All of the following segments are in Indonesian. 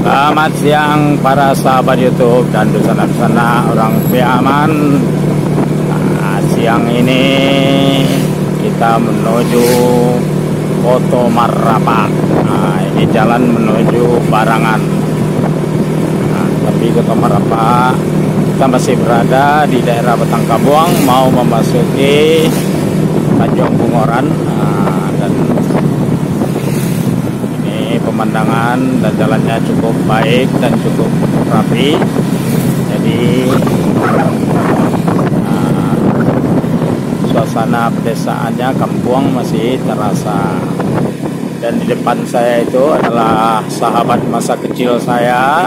Selamat siang para sahabat YouTube dan di sana orang Piaman. Siang ini kita menuju Kota Marrapa. Ini jalan menuju Barangan. Tapi Kota Marrapa kita masih berada di daerah Batangkabuang, mau memasuki Tanjung Bungoran. Dan pemandangan dan jalannya cukup baik dan cukup rapi, jadi suasana pedesaannya kampung masih terasa. Dan di depan saya itu adalah sahabat masa kecil saya,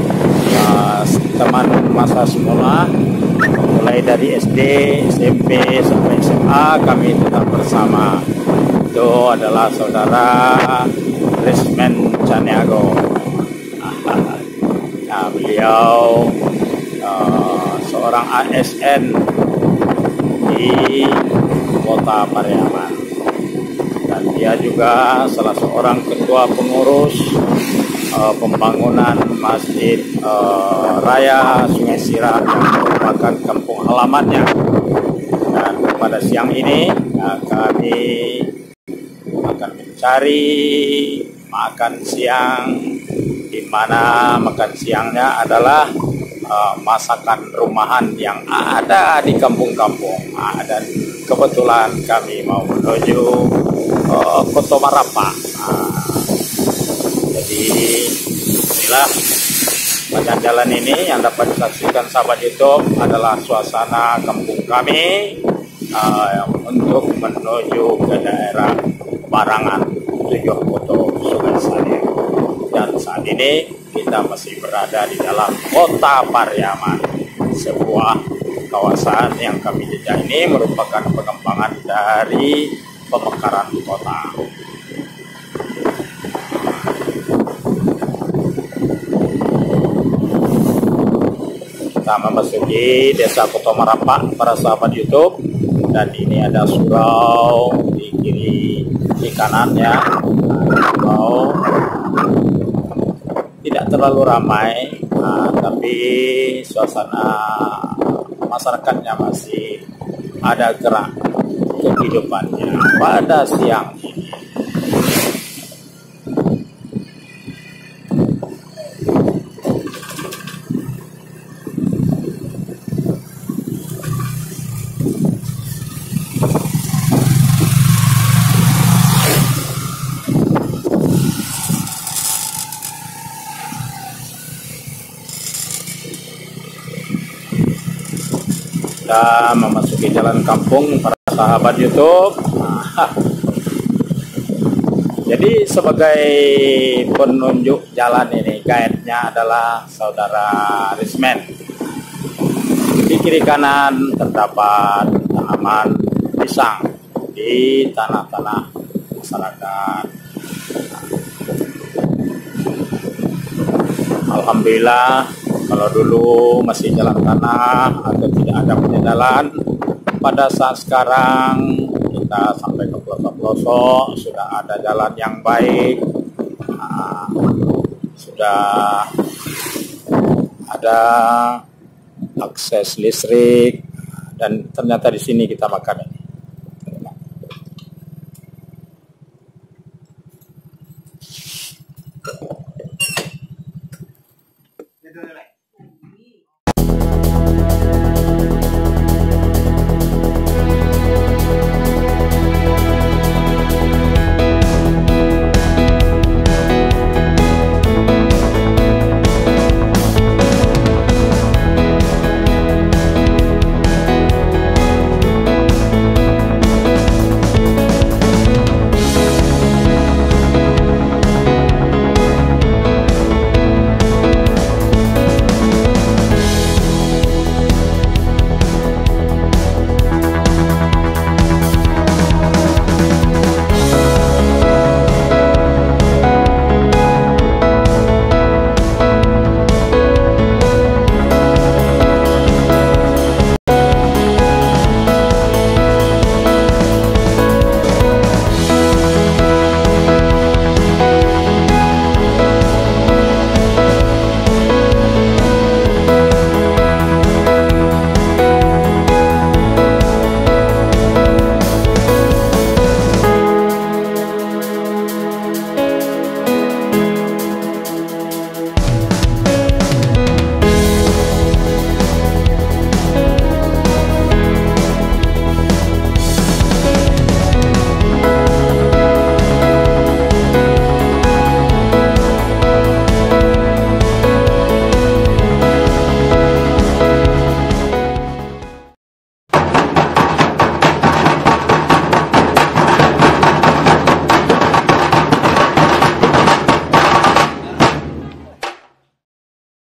teman masa sekolah, mulai dari SD, SMP sampai SMA kami tetap bersama. Itu adalah saudara Rismen Caniago. Nah, beliau seorang ASN di Kota Pariaman, dan dia juga salah seorang ketua pengurus pembangunan Masjid Raya Sungai Sirat yang merupakan kampung halamannya. Dan pada siang ini kami akan mencari makan siang, di mana makan siangnya adalah masakan rumahan yang ada di kampung-kampung. Dan kebetulan kami mau menuju Kota Marrapa. Jadi inilah bagian jalan ini yang dapat disaksikan sahabat YouTube adalah suasana kampung kami untuk menuju ke daerah Barangan, tujuh Koto Sungai Salir. Dan saat ini kita masih berada di dalam Kota Pariaman. Sebuah kawasan yang kami jejak ini merupakan pengembangan dari pemekaran kota. Kita memasuki desa Kota Marrapa para sahabat YouTube, dan ini ada surau di kiri kanannya. Surau tidak terlalu ramai, tapi suasana masyarakatnya masih ada gerak kehidupannya pada siang ini. Kita memasuki jalan kampung para sahabat YouTube. Jadi sebagai penunjuk jalan ini, guide-nya adalah saudara Rismen. Di kiri kanan terdapat tanaman pisang di tanah-tanah masyarakat. Alhamdulillah, kalau dulu masih jalan tanah atau tidak ada penyedalan, pada saat sekarang kita sampai ke pelosok-pelosok sudah ada jalan yang baik, sudah ada akses listrik, dan ternyata di sini kita makan.